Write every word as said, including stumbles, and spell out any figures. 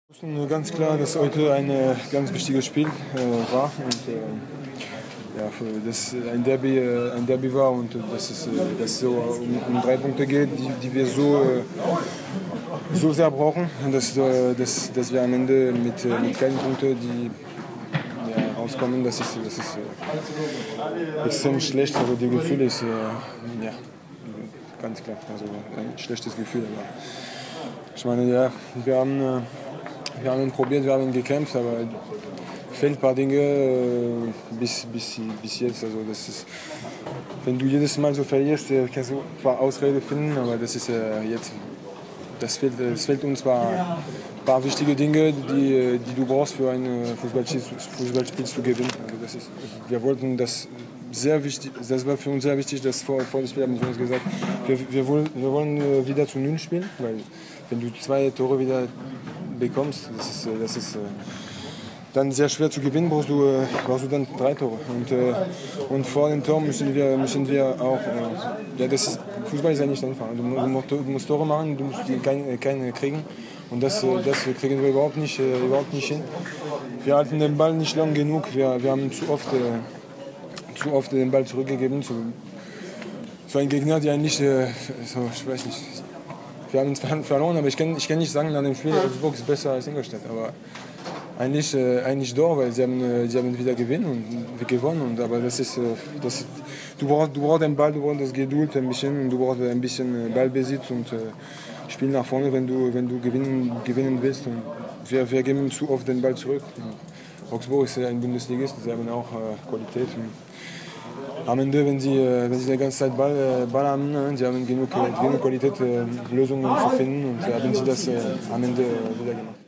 Es ist ganz klar, dass heute ein äh, ganz wichtiges Spiel äh, war und äh, ja, für das ein Derby, äh, ein Derby war und äh, dass es, äh, dass es so um, um drei Punkte geht, die, die wir so, äh, so sehr brauchen und dass, äh, dass, dass wir am Ende mit, äh, mit keinen Punkten, die ja, rauskommen, das ist, das ist äh, extrem schlecht. Also das Gefühl ist äh, ja, ganz klar, also ein schlechtes Gefühl. Aber ich meine, ja, wir haben äh, Wir haben probiert, wir haben gekämpft, aber es fehlen ein paar Dinge äh, bis, bis, bis jetzt. Also das ist, wenn du jedes Mal so verlierst, äh, kannst du ein paar Ausreden finden, aber das ist äh, jetzt, das fehlt, das fehlt uns ein paar wichtige Dinge, die, die du brauchst für ein Fußballspiel, Fußballspiel zu gewinnen. Also das ist, wir wollten das sehr wichtig, das war für uns sehr wichtig, dass vor, vor dem Spiel haben wir uns gesagt, wir, wir, wollen, wir wollen wieder zu Null spielen, weil wenn du zwei Tore wieder bekommst, das ist, das ist äh, dann sehr schwer zu gewinnen, brauchst du, äh, brauchst du dann drei Tore. Und, äh, und vor dem Tor müssen wir, müssen wir auch, äh, ja, das ist, Fußball ist ja nicht einfach. Du, du, du musst Tore machen, du musst keine, keine kriegen. Und das, das kriegen wir überhaupt nicht, äh, überhaupt nicht hin. Wir halten den Ball nicht lang genug, wir, wir haben zu oft, äh, zu oft den Ball zurückgegeben zu, zu einem Gegner, der eigentlich, äh, so, ich weiß nicht, wir haben verloren, aber ich kann, ich kann nicht sagen, nach dem Spiel Augsburg ist besser als Ingolstadt. Aber eigentlich, äh, eigentlich doch, weil sie haben, äh, sie haben wieder gewonnen und, gewonnen. Und, aber das ist, äh, das, du, brauchst, du brauchst den Ball, du brauchst das Geduld ein bisschen und du brauchst ein bisschen Ballbesitz und äh, Spiel nach vorne, wenn du, wenn du gewinnen, gewinnen willst. Und wir, wir geben zu oft den Ball zurück. Und Augsburg ist ein Bundesligist, sie haben auch äh, Qualität. Und am Ende, wenn sie, wenn sie die ganze Zeit Ball, Ball haben, sie haben genug, genug Qualität, Lösungen zu finden und haben sie das am Ende wieder gemacht.